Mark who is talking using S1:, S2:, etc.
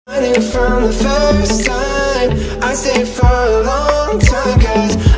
S1: From the first time, I stayed for a long time, 'cause